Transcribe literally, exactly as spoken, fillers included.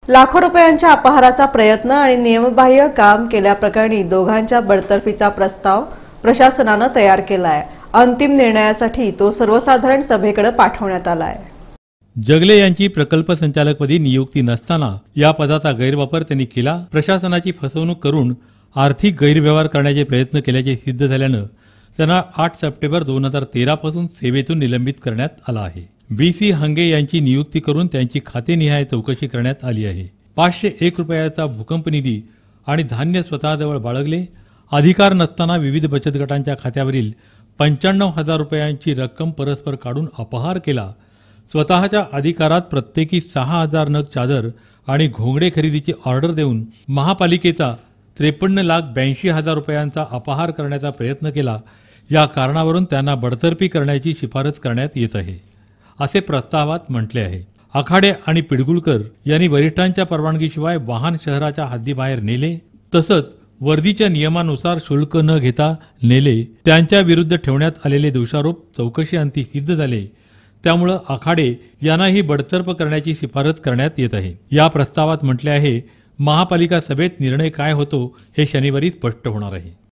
लाखो रुपयांच्या अपहाराचा प्रयत्न आणि नियमबाह्य काम केल्याप्रकरणी दोघांच्या बडतर्फीचा प्रस्ताव प्रशासनाने तयार केला आहे। अंतिम निर्णयासाठी तो सर्वसाधारण सभेकडे पाठवण्यात आला आहे। जगले यांची प्रकल्प संचालकपदी नियुक्ती नसताना या पदाचा गैरवापर त्यांनी केला, प्रशासनाची फसवणूक करून आर्थिक गैरव्यवहार करण्याचे प्रयत्न केल्याचे सिद्ध झाल्यानं त्यांना आठ सप्टेंबर दोन हजार तेरा पासून सेवेतून निलंबित करण्यात आला आहे। बी सी हंगे यांची नियुक्ती करून त्यांची खातेनिहाय चौकशी करण्यात आली आहे। पाचशे एक रुपयाचा भूकंप निधी आणि धान्य स्वतःजवळ बाळगले, अधिकार नसताना विविध बचत गटांच्या खात्यावरील पंच्याण्णव हजार रुपयांची रक्कम परस्पर काढून अपहार केला, स्वतःच्या अधिकारात प्रत्येकी सहा हजार नग चादर आणि घोंगडे खरेदीची ऑर्डर देऊन महापालिकेचा त्रेपन्न लाख ब्याऐंशी हजार रुपयांचा अपहार करण्याचा प्रयत्न केला, या कारणावरून त्यांना बडतर्फी करण्याची शिफारस करण्यात येत आहे, असे प्रस्तावात म्हटले आहे। आखाडे आणि पिडगुळकर यांनी वरिष्ठांच्या परवानगीशिवाय वाहन शहराच्या हद्दीबाहेर नेले, तसंच वर्दीच्या नियमानुसार शुल्क न घेता नेले, त्यांच्या विरुद्ध ठेवण्यात आलेले दोषारोप चौकशीअंती सिद्ध झाले, त्यामुळे आखाडे यांनाही बडतर्फ करण्याची शिफारस करण्यात येत आहे। या प्रस्तावात म्हटले आहे, महापालिका सभेत निर्णय काय होतो हे शनिवारी स्पष्ट होणार आहे।